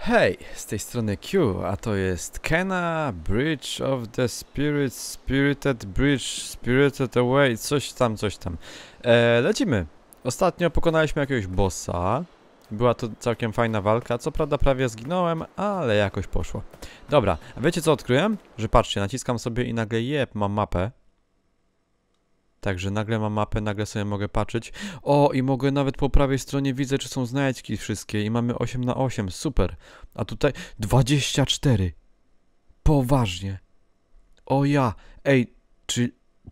Hej, z tej strony Q, a to jest Kena, Bridge of the Spirit, Spirited Bridge, Spirited Away, coś tam. Lecimy. Ostatnio pokonaliśmy jakiegoś bossa. Była to całkiem fajna walka, co prawda prawie zginąłem, ale jakoś poszło. Dobra, a wiecie co odkryłem? Że patrzcie, naciskam sobie i nagle mam mapę. Także nagle mam mapę, nagle sobie mogę patrzeć. O, i mogę nawet po prawej stronie widzę, czy są znajdźki wszystkie. I mamy 8 na 8, super. A tutaj 24. Poważnie. O ja. Ej, czy...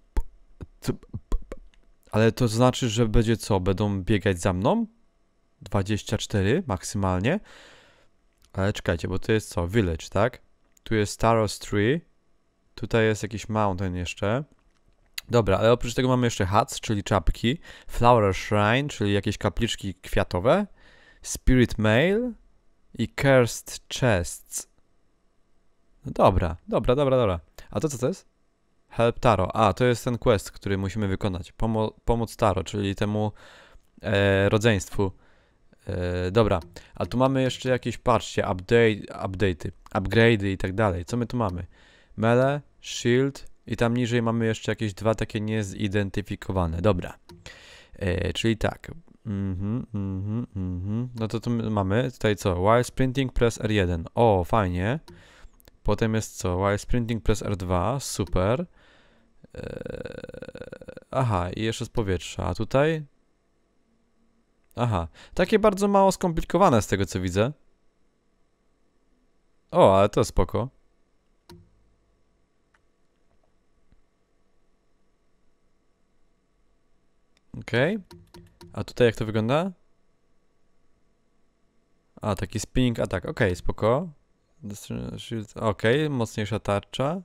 Ale to znaczy, że będzie co? Będą biegać za mną? 24 maksymalnie. Ale czekajcie, bo to jest co? Village, tak? Tu jest Taros Tree. Tutaj jest jakiś mountain jeszcze. Dobra, ale oprócz tego mamy jeszcze huts, czyli czapki, flower shrine, czyli jakieś kapliczki kwiatowe, spirit mail i cursed chests. No dobra. A to co to jest? Help Taro. A, to jest ten quest, który musimy wykonać. Pomóc Taro, czyli temu rodzeństwu. Dobra, a tu mamy jeszcze jakieś, patrzcie, upgrade'y i tak dalej. Co my tu mamy? Melee, shield. I tam niżej mamy jeszcze jakieś dwa takie niezidentyfikowane. Dobra. Czyli tak. No to tu mamy tutaj co? While sprinting press R1. O, fajnie. Potem jest co? While sprinting press R2. Super. Aha, i jeszcze z powietrza. A tutaj? Aha. Takie bardzo mało skomplikowane z tego co widzę. O, ale to spoko. Okej. A tutaj jak to wygląda? A, taki spinning attack. Okej, spoko. Okej, mocniejsza tarcza.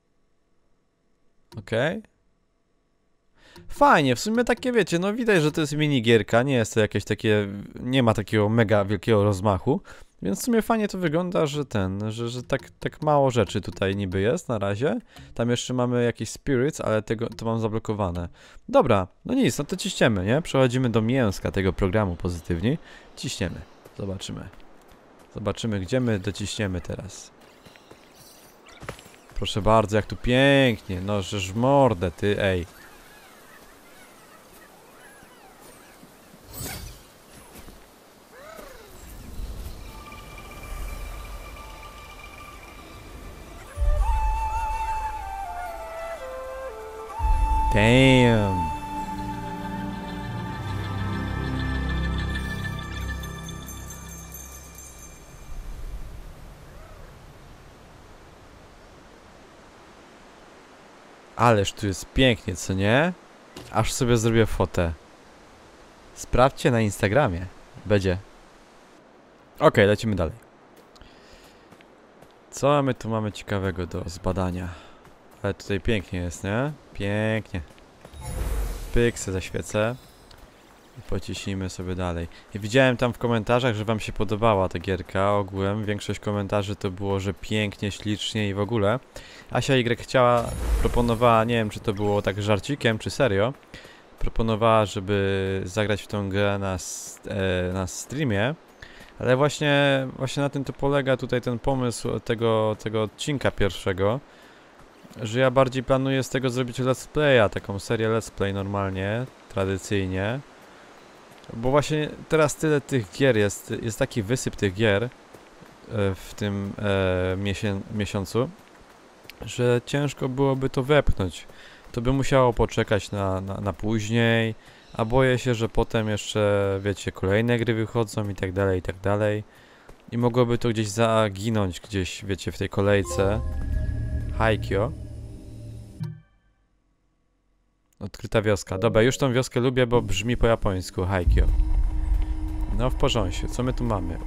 Okej. Fajnie, w sumie takie wiecie, no widać, że to jest minigierka, nie jest to jakieś takie, nie ma takiego mega wielkiego rozmachu. Więc w sumie fajnie to wygląda, że że tak mało rzeczy tutaj niby jest na razie. Tam jeszcze mamy jakieś spirits, ale to mam zablokowane. Dobra, no nic, no to ciśniemy, nie? Przechodzimy do mięska tego programu pozytywnie. Ciśniemy, zobaczymy. Zobaczymy, gdzie my dociśniemy teraz. Proszę bardzo, jak tu pięknie, no żeż w mordę, ty, ej. Damn. Ależ tu jest pięknie, co nie? Aż sobie zrobię fotę. Sprawdźcie na Instagramie. Będzie. Okej, lecimy dalej. Co my tu mamy ciekawego do zbadania? Ale tutaj pięknie jest, nie? Pięknie. Pyk se zaświecę. I pociśnijmy sobie dalej. I widziałem tam w komentarzach, że wam się podobała ta gierka. Ogółem większość komentarzy to było, że pięknie, ślicznie i w ogóle. Asia Y proponowała, nie wiem czy to było tak żarcikiem, czy serio. Proponowała, żeby zagrać w tą grę na streamie. Ale właśnie na tym to polega tutaj ten pomysł tego odcinka pierwszego. Że ja bardziej planuję z tego zrobić let's playa, taką serię let's play normalnie, tradycyjnie. Bo właśnie teraz tyle tych gier jest taki wysyp tych gier w tym miesiącu, że ciężko byłoby to wepchnąć. To by musiało poczekać na później, a boję się, że potem jeszcze, wiecie, kolejne gry wychodzą i tak dalej, i tak dalej. I mogłoby to gdzieś zaginąć, gdzieś, wiecie, w tej kolejce. Haikyō. Odkryta wioska. Dobra, już tą wioskę lubię, bo brzmi po japońsku. Haikyō. No w porządku. Co my tu mamy?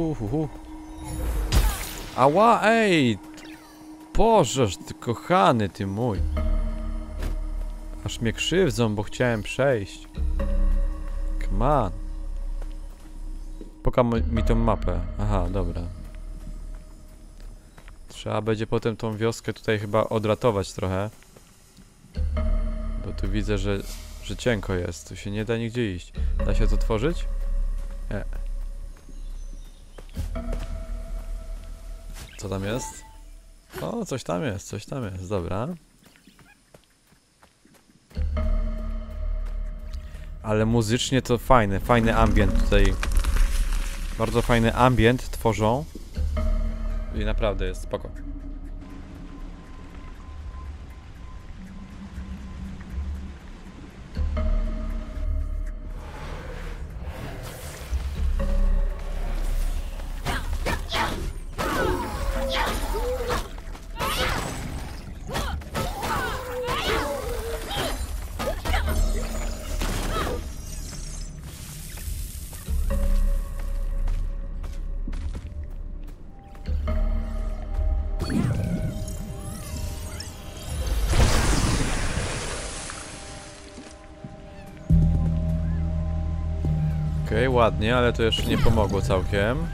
Ała, ej! Bożeż, ty kochany, ty mój. Aż mnie krzywdzą, bo chciałem przejść. Come on. Pokaż mi tą mapę. Aha, dobra. Trzeba będzie potem tą wioskę tutaj chyba odratować trochę. Bo tu widzę, że cienko jest. Tu się nie da nigdzie iść. Da się to tworzyć? Nie. Co tam jest? O, coś tam jest, dobra. Ale muzycznie to fajny ambient tutaj. Bardzo fajny ambient tworzą. I naprawdę jest spoko. Okej, ładnie, ale to jeszcze nie pomogło całkiem.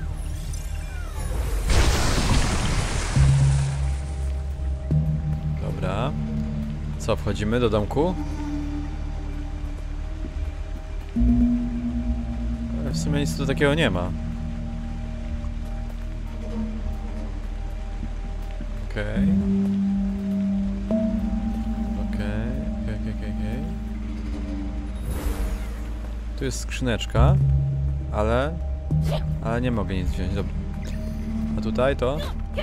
Dobra. Co, wchodzimy do domku? W sumie nic tu takiego nie ma. Okej. Okej. Tu jest skrzyneczka, ale nie mogę nic wziąć, dobra. A tutaj to?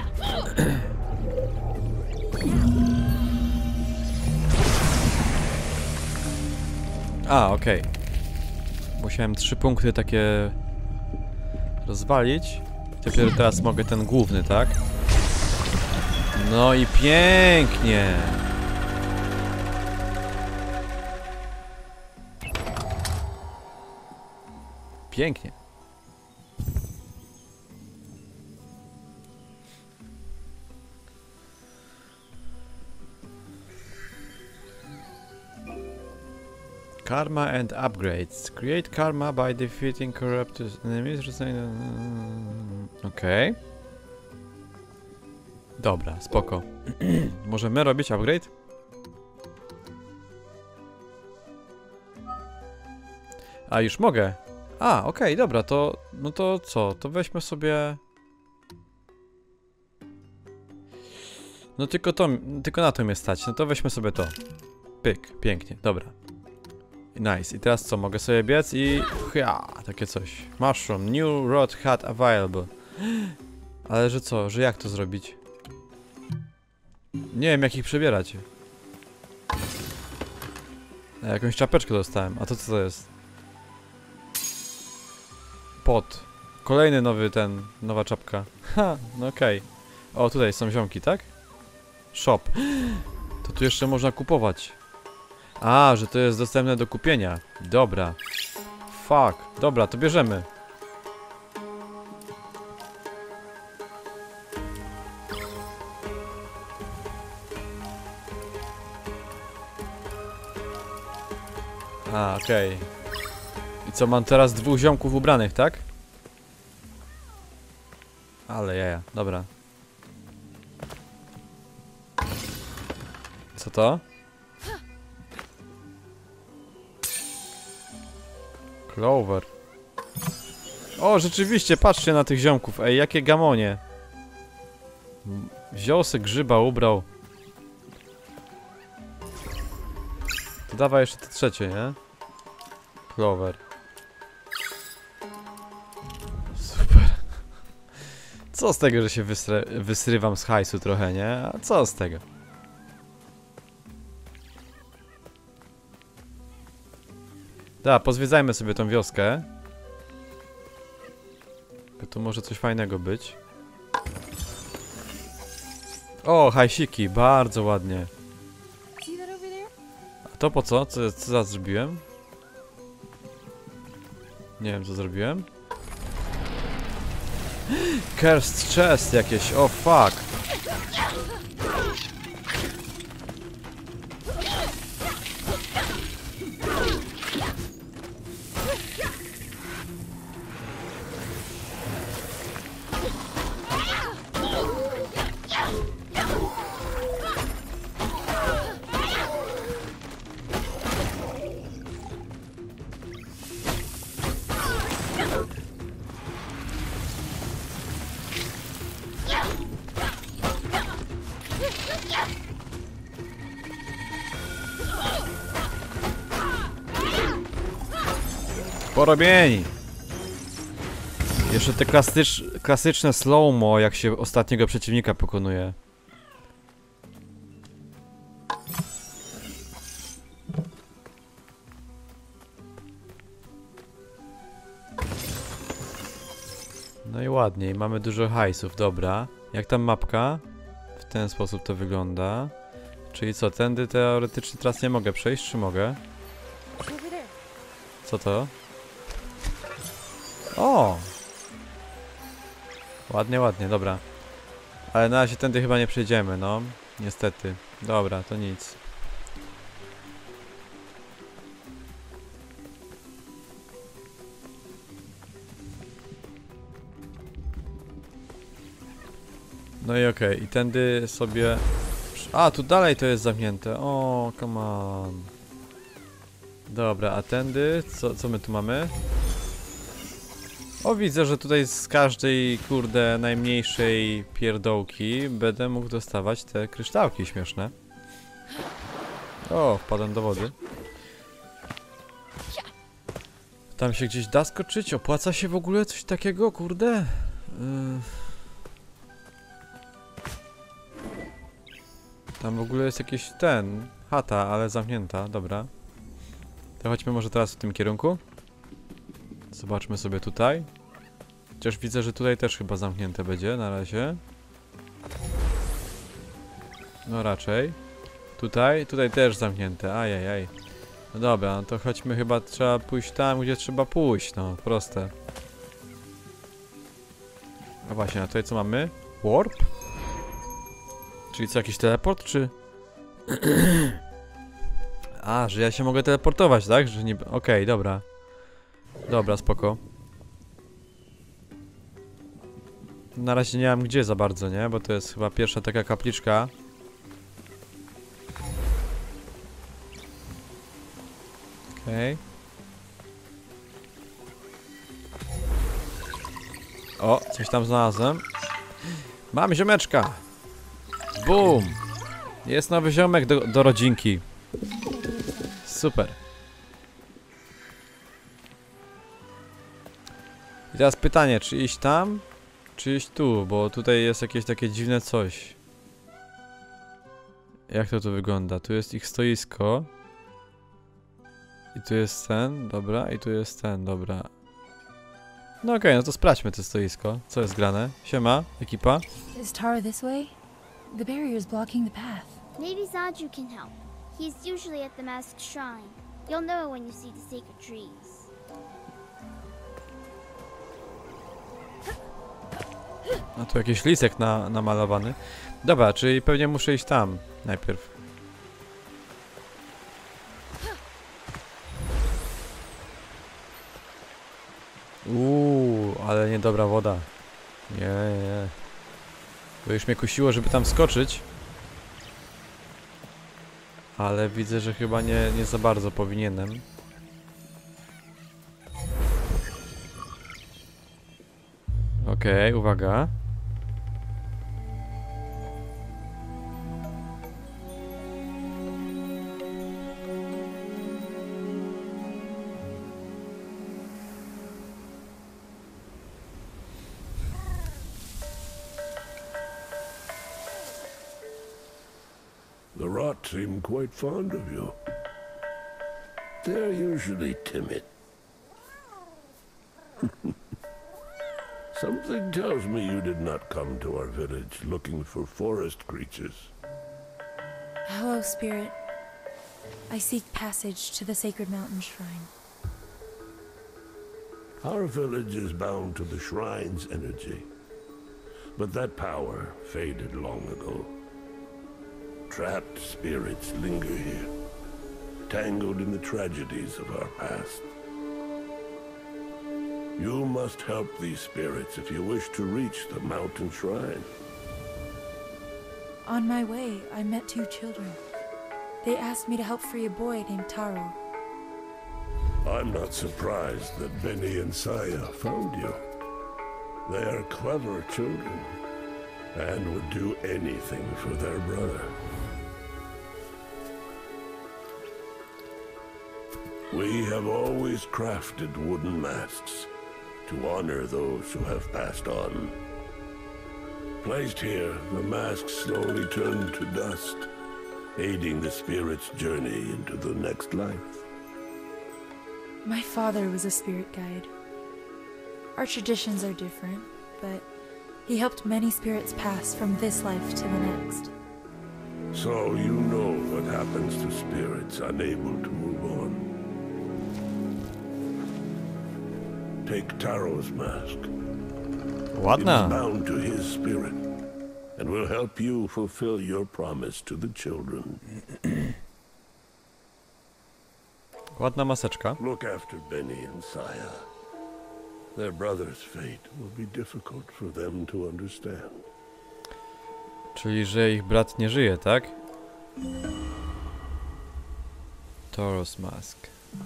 A, okej. Musiałem 3 punkty takie rozwalić. Dopiero teraz mogę ten główny, tak? No i pięknie! Pięknie. Karma and upgrades. Create karma by defeating corrupted enemies. Okej. Dobra, spoko. Możemy robić upgrade? A, już mogę. A, okej, dobra, to... No to co? To weźmy sobie... No tylko na to mnie stać. No to weźmy sobie to. Pyk, pięknie, dobra. Nice. I teraz co? Mogę sobie biec i... takie coś. Mushroom, new rod hat available. Ale że co? Że jak to zrobić? Nie wiem, jak ich przebierać. Jakąś czapeczkę dostałem. A to co to jest? Pot. Kolejny nowa czapka. Ha, no okej. O, tutaj są ziomki, tak? Shop. To tu jeszcze można kupować. A, że to jest dostępne do kupienia. Dobra. Fuck. Dobra, to bierzemy. A, okej. I co, mam teraz 2 ziomków ubranych, tak? Ale jaja, dobra. Co to? Clover. O, rzeczywiście, patrzcie na tych ziomków. Ej, jakie gamonie. Wziął se grzyba, ubrał. To dawaj jeszcze to trzecie, nie? Clover. Super. Co z tego, że się wysrywam z hajsu trochę, nie? A co z tego? Da, pozwiedzajmy sobie tą wioskę. Bo tu może coś fajnego być. O, hajsiki, bardzo ładnie. A to po co? Co za zrobiłem? Nie wiem, co zrobiłem. Cursed chest jakieś, o fuck. Porobieni! Jeszcze te klasyczne slow-mo, jak się ostatniego przeciwnika pokonuje. No i ładniej, mamy dużo hajsów, dobra. Jak tam mapka? W ten sposób to wygląda. Czyli co, tędy teoretycznie teraz nie mogę przejść, czy mogę? Co to? O! Ładnie, ładnie, dobra. Ale na razie tędy chyba nie przejdziemy, no. Niestety. Dobra, to nic. No i okej, i tędy sobie... A, tu dalej to jest zamknięte. O, come on. Dobra, a tędy? Co my tu mamy? O, widzę, że tutaj z każdej, kurde, najmniejszej pierdołki będę mógł dostawać te kryształki śmieszne. O, wpadłem do wody. Tam się gdzieś da skoczyć? Opłaca się w ogóle coś takiego, kurde? Tam w ogóle jest jakiś chata, ale zamknięta, dobra. To chodźmy może teraz w tym kierunku. Zobaczmy sobie tutaj. Chociaż widzę, że tutaj też chyba zamknięte będzie na razie. No raczej. Tutaj też zamknięte, ajajaj. No dobra, no to chodźmy, chyba trzeba pójść tam, gdzie trzeba pójść, no proste. A właśnie, a tutaj co mamy? Warp? Czyli co, jakiś teleport, czy... A, że ja się mogę teleportować, tak? Że nie... Okej, dobra. Dobra, spoko. Na razie nie mam gdzie za bardzo, nie? Bo to jest chyba pierwsza taka kapliczka. Okej. O, coś tam znalazłem. Mam ziomeczka! Boom! Jest nowy ziomek do rodzinki. Super. I teraz pytanie, czy iść tam, czy iść tu, bo tutaj jest jakieś takie dziwne coś. Jak to tu wygląda? Tu jest ich stoisko. I tu jest ten, dobra, i tu jest ten, dobra. No okej, no to sprawdźmy to stoisko. Co jest grane? Siema, ekipa. Is Tara this way? The barrier is blocking the path. Maybe Zaju can help. He's usually at the Masked Shrine. You'll know when you see the sacred trees. A tu jakiś lisek namalowany. Dobra, czyli pewnie muszę iść tam najpierw. Ale niedobra woda. Nie. To już mnie kusiło, żeby tam skoczyć. Ale widzę, że chyba nie za bardzo powinienem. Okej, uwaga. The rot seem quite fond of you. They're usually timid. Something tells me you did not come to our village looking for forest creatures. Hello, Spirit. I seek passage to the Sacred Mountain Shrine. Our village is bound to the shrine's energy, but that power faded long ago. Trapped spirits linger here, tangled in the tragedies of our past. You must help these spirits if you wish to reach the mountain shrine. On my way, I met two children. They asked me to help free a boy named Taro. I'm not surprised that Benny and Saya found you. They are clever children, and would do anything for their brother. We have always crafted wooden masks to honor those who have passed on. Placed here, the masks slowly turn to dust, aiding the spirit's journey into the next life. My father was a spirit guide. Our traditions are different, but he helped many spirits pass from this life to the next. So you know what happens to spirits unable to move on. Take Taro's mask. It is Ładna. bound to his spirit, and will help you fulfill your promise to the children. Ładna maseczka. Look after Benny and Saya. Their brother's fate will be difficult for them to understand. Czyli, że ich brat nie żyje, tak? Taro's mask.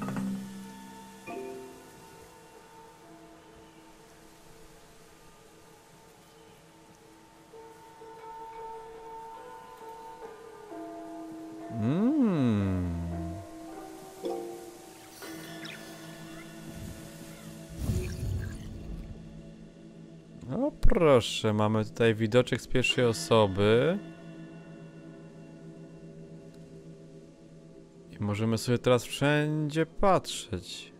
No proszę, mamy tutaj widoczek z pierwszej osoby. I możemy sobie teraz wszędzie patrzeć.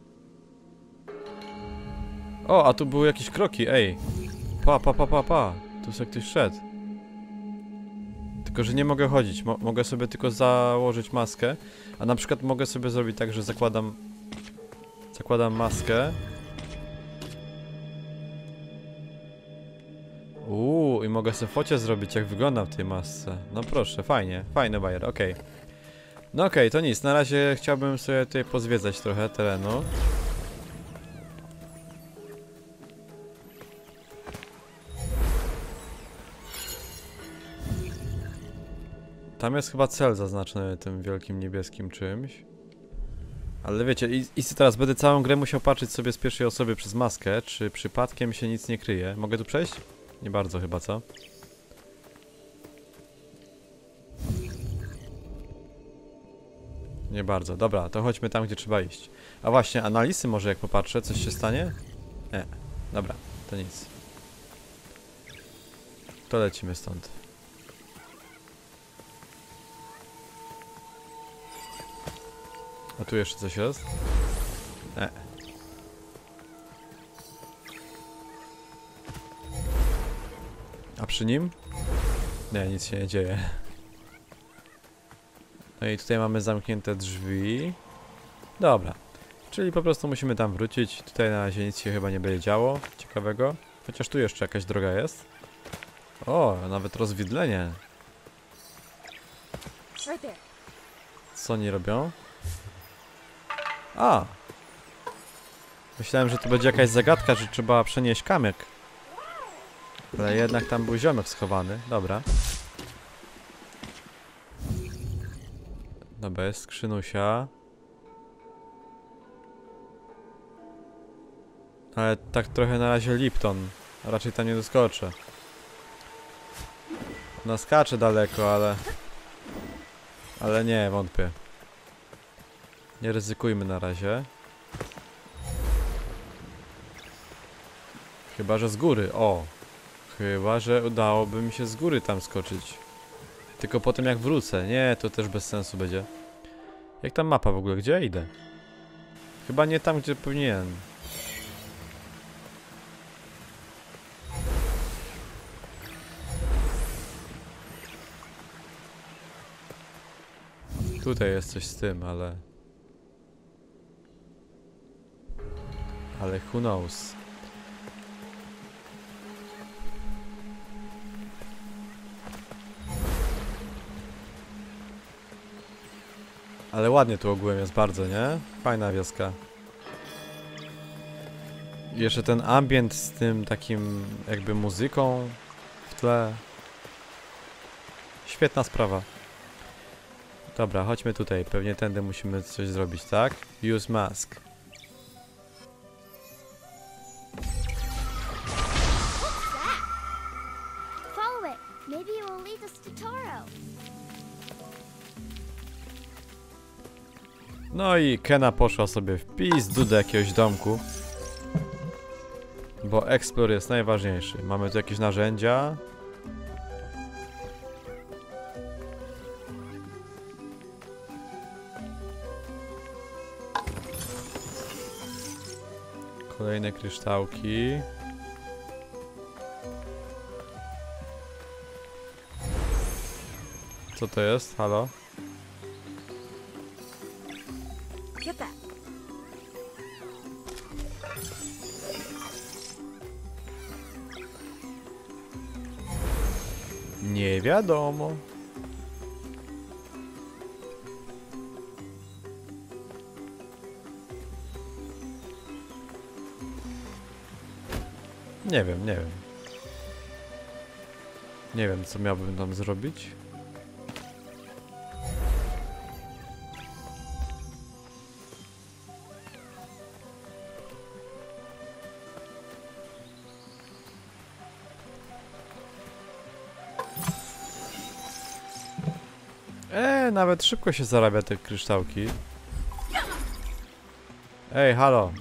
O, a tu były jakieś kroki, ej. Pa. Tu sobie ktoś szedł. Tylko, że nie mogę chodzić. Mogę sobie tylko założyć maskę. A na przykład mogę sobie zrobić tak, że zakładam maskę. I mogę sobie focie zrobić, jak wyglądam w tej masce. No proszę, fajnie. Fajny bajer, okej. No okej, to nic. Na razie chciałbym sobie tutaj pozwiedzać trochę terenu. Tam jest chyba cel zaznaczony tym wielkim niebieskim czymś. Ale wiecie, i teraz będę całą grę musiał patrzeć sobie z pierwszej osoby przez maskę, czy przypadkiem się nic nie kryje. Mogę tu przejść? Nie bardzo chyba, co? Nie bardzo. Dobra, to chodźmy tam, gdzie trzeba iść. A właśnie, analizy może jak popatrzę, coś się stanie? Nie. Dobra, to nic. To lecimy stąd. A tu jeszcze coś jest? Nie. A przy nim? Nie, nic się nie dzieje. No i tutaj mamy zamknięte drzwi. Dobra. Czyli po prostu musimy tam wrócić. Tutaj na razie nic się chyba nie będzie działo ciekawego. Chociaż tu jeszcze jakaś droga jest. O, nawet rozwidlenie. Co oni robią? A! Myślałem, że to będzie jakaś zagadka, że trzeba przenieść kamyk. Ale jednak tam był ziomek schowany. Dobra. Dobra, jest skrzynusia. Ale tak trochę na razie Lipton. A raczej tam nie doskoczę. Ona skacze daleko, ale... Ale nie, wątpię. Nie ryzykujmy na razie. Chyba, że z góry. O! Chyba, że udałoby mi się z góry tam skoczyć. Tylko potem jak wrócę. Nie, to też bez sensu będzie. Jak tam mapa w ogóle? Gdzie ja idę? Chyba nie tam, gdzie powinienem. Tutaj jest coś z tym, ale... Ale who knows? Ale ładnie tu ogółem jest bardzo, nie? Fajna wioska. I jeszcze ten ambient z tym takim jakby muzyką w tle. Świetna sprawa. Dobra, chodźmy tutaj. Pewnie tędy musimy coś zrobić, tak? Use mask. Follow it. Maybe it will lead us to Taro. No i Kena poszła sobie w pizdu do jakiegoś domku. Bo Explore jest najważniejszy. Mamy tu jakieś narzędzia. Kolejne kryształki. Co to jest? Halo? Get that. Nie wiadomo. Nie wiem, nie wiem. Nie wiem, co miałbym tam zrobić. Nawet szybko się zarabia te kryształki. Ej, halo.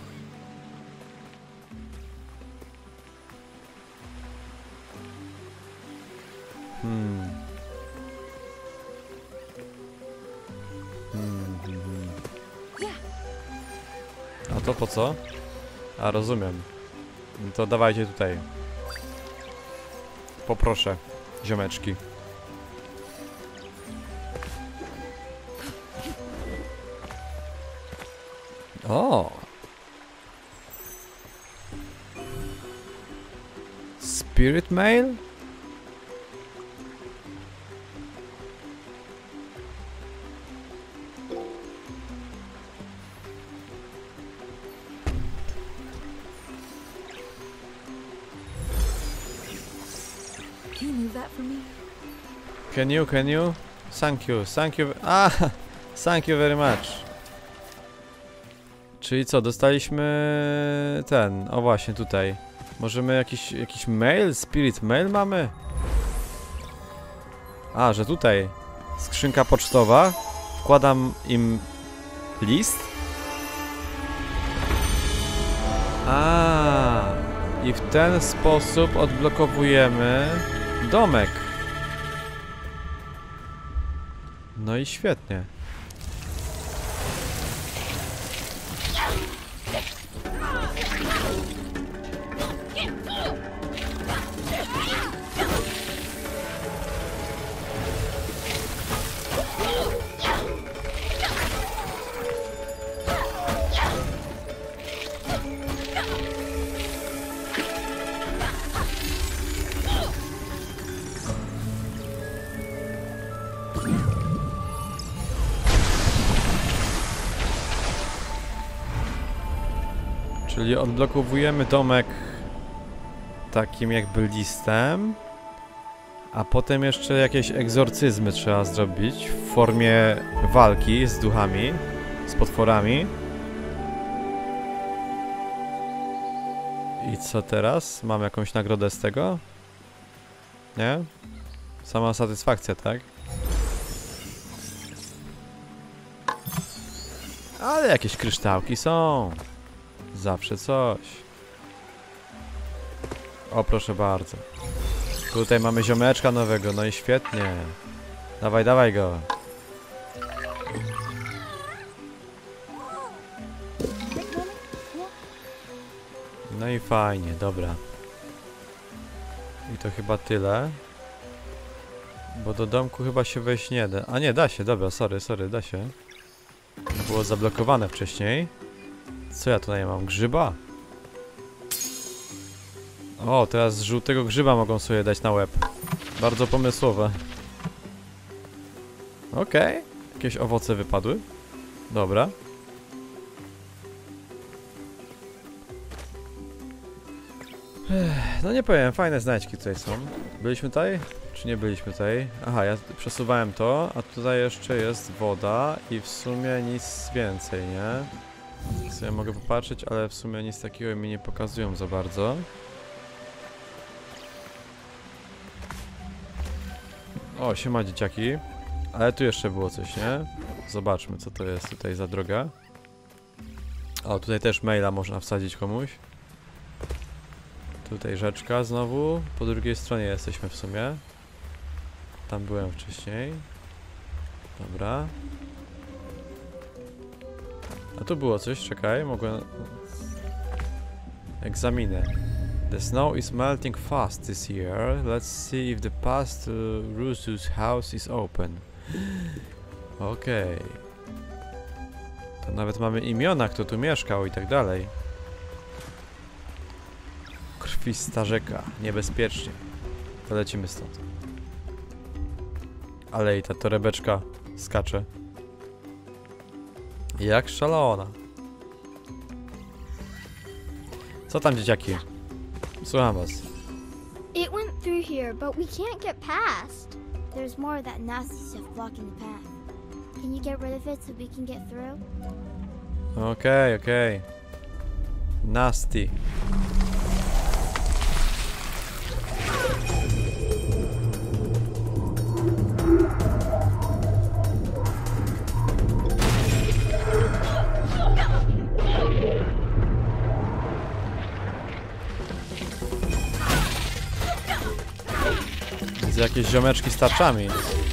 A to po co? A, rozumiem. To dawajcie tutaj. Poproszę, ziomeczki. O! Spirit Mail? Can you move that for me? Can you? Thank you. Ah, thank you very much. Czyli co, dostaliśmy ten, o właśnie tutaj. Możemy jakiś mail, spirit mail mamy? A, że tutaj skrzynka pocztowa. Wkładam im list. A, i w ten sposób odblokowujemy domek. No i świetnie. Czyli odblokowujemy domek takim jakby listem, a potem jeszcze jakieś egzorcyzmy trzeba zrobić w formie walki z duchami, z potworami. I co teraz? Mam jakąś nagrodę z tego? Nie? Sama satysfakcja, tak? Ale jakieś kryształki są. Zawsze coś. O, proszę bardzo. Tutaj mamy ziomeczka nowego, no i świetnie. Dawaj, dawaj go. No i fajnie, dobra. I to chyba tyle. Bo do domku chyba się wejść nie da. A nie, da się, dobra, sorry, da się. Było zablokowane wcześniej. Co ja tutaj mam? Grzyba? O, teraz z żółtego grzyba mogą sobie dać na łeb. Bardzo pomysłowe. Okej. Jakieś owoce wypadły. Dobra. No nie powiem, fajne znajdźki tutaj są. Byliśmy tutaj? Czy nie byliśmy tutaj? Aha, ja przesuwałem to, a tutaj jeszcze jest woda i w sumie nic więcej, nie? Ja mogę popatrzeć, ale w sumie nic takiego mi nie pokazują za bardzo. O, siema dzieciaki. Ale tu jeszcze było coś, nie? Zobaczmy, co to jest tutaj za droga. O, tutaj też maila można wsadzić komuś. Tutaj rzeczka znowu. Po drugiej stronie jesteśmy w sumie. Tam byłem wcześniej. Dobra. A tu było coś, czekaj, mogłem... Egzaminę. The snow is melting fast this year. Let's see if the path to Rusu's house is open. Okej. To nawet mamy imiona, kto tu mieszkał i tak dalej. Krwista rzeka. Niebezpiecznie. To lecimy stąd. Ale i ta torebeczka skacze. Jak szalona. Co tam, dzieciaki? Słucham was. It went through here, but we can't get past. There's more of that nasty stuff blocking the path. Can you get rid of it so we can get through? Okej, okej. Nasty. Widzę jakieś ziomeczki z tarczami.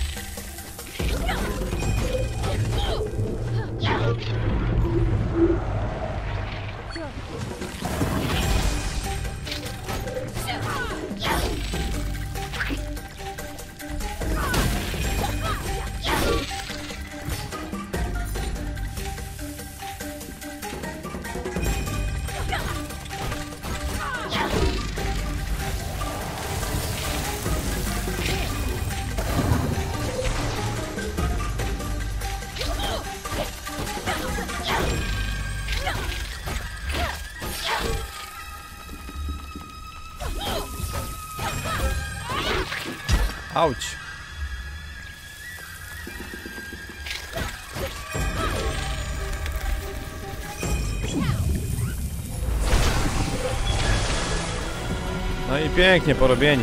Auć. No i pięknie porobieni.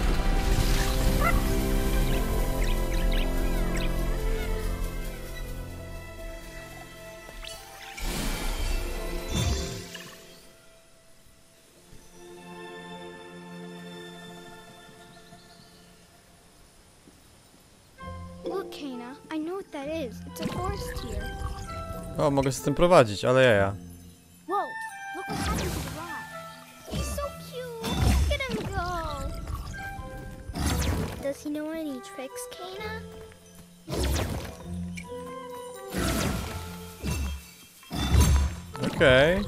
Look, Kana, I know what that is. It's a forest here. O, mogę z tym prowadzić, ale jaja. Whoa, look what happened to the rock. He's so cute. Look at him go. Does he know any tricks, Kana? Okej.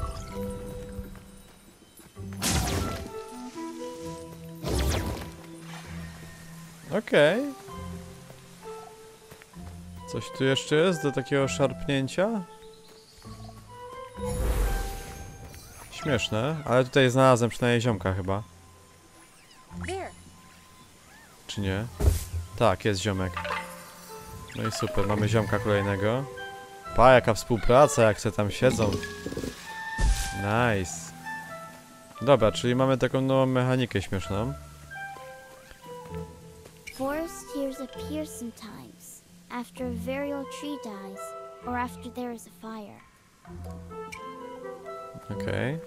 Okej. Coś tu jeszcze jest do takiego szarpnięcia? Śmieszne, ale tutaj znalazłem przynajmniej ziomka chyba. Czy nie? Tak, jest ziomek. No i super, mamy ziomka kolejnego. Pa, jaka współpraca, jak se tam siedzą. Nice. Dobra, czyli mamy taką nową mechanikę śmieszną. Forest tears appear sometimes after a very old tree dies or after there is a fire. Okej.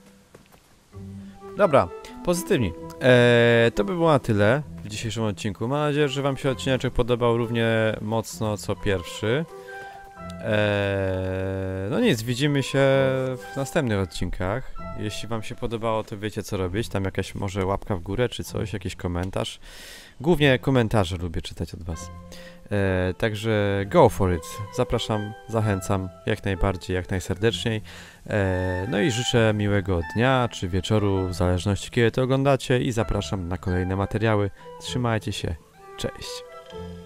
Dobra, pozytywni. To by było na tyle w dzisiejszym odcinku. Mam nadzieję, że wam się odcineczek podobał równie mocno co pierwszy. No nic, widzimy się w następnych odcinkach. Jeśli wam się podobało, to wiecie co robić. Tam jakaś może łapka w górę czy coś, jakiś komentarz. Głównie komentarze lubię czytać od was. Także go for it. Zapraszam, zachęcam jak najbardziej, jak najserdeczniej. No i życzę miłego dnia czy wieczoru, w zależności kiedy to oglądacie i zapraszam na kolejne materiały. Trzymajcie się. Cześć.